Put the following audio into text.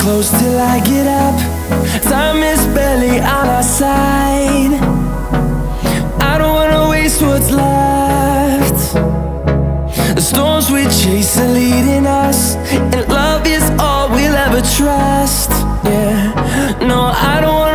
close till I get up. Time is barely on our side. I don't wanna waste what's left. The storms we chase are leading us, and love is all we'll ever trust. Yeah, no, I don't wanna